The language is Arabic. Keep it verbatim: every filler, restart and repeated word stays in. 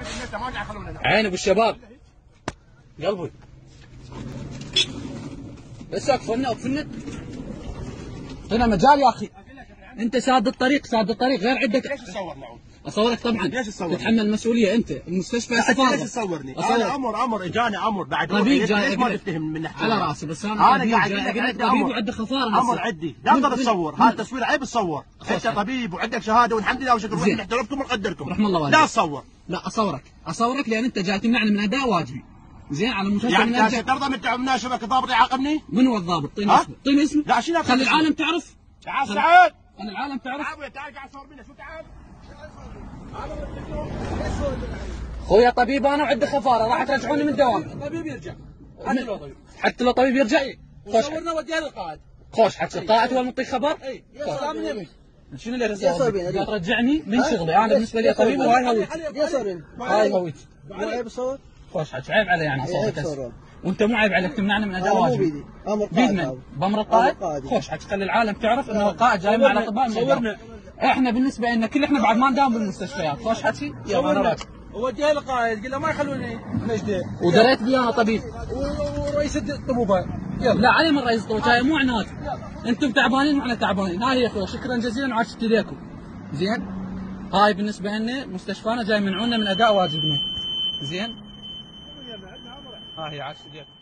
عيني بالشباب قلبي بس اقفلنا اقفلنا هنا مجال يا اخي. انت ساد الطريق ساد الطريق غير عندك. ليش تصور نعود؟ اصورك طبعا. ليش تصورني؟ تتحمل المسؤوليه انت المستشفى سفاره. ليش تصورني؟ انا امر امر اجاني امر بعد طبيب جاي ليش ما تتهم من ناحيه؟ على راسي بس انا انا قاعد اقول لك طبيب وعنده خفاره. امر عندي لا تقدر تصور هذا تصوير عيب تصور. انت طبيب وعندك شهاده والحمد لله وشكر الله نحترمكم ونقدركم. رحم الله والديك. لا تصور. لا اصورك اصورك لان انت جاي تمنعني من اداء واجبي. زين على المستشفى يعني من انت ترضى من تعب مناشبك ضابط يعاقبني؟ من هو الضابط؟ طيني اسمه طيني اسمه. لا شنو خلي العالم تعرف. تعال سعد. خلي العالم تعرف. تعال تعال قاعد تصور منه شو تعال؟ خويا طبيب انا وعندي خفاره راح ترجعوني من دوام. الطبيب يرجع حتى لو طبيب حتى لو طبيب يرجع. صورنا ودينا للقائد. خوش حتى القائد هو المعطيك خبر؟ اي يا من يمين. شنو اللي رسالة؟ ترجعني من شغلي انا بالنسبه لي طبيب وهاي هويتي. هاي هويتي. مو عيب الصوت؟ خوش حكي عيب علي يعني اصورك وانت مو عيب عليك تمنعني من اداء واجبي. بيدي امر بيد من؟ بامر القائد؟ خوش حكي خلي العالم تعرف انه القائد جاي مع الاطباء من صورنا. احنا بالنسبه لنا كل احنا بعد ما نداوم بالمستشفيات. خوش حكي يلا انا راجع. ووديها للقائد قال له ما يخلوني نجده. ودريت بي انا طبيب. ورئيس الطبوبه يلا لا علي من رئيس الطبوبه هاي مو عناد. انتم تعبانين واحنا تعبانين. هاي يا اخوي شكرا جزيلا وعشت ايديكم. زين؟ هاي بالنسبه لنا مستشفانا جاي يمنعونا من اداء واجبنا. زين؟ هاي عاشت ايديكم.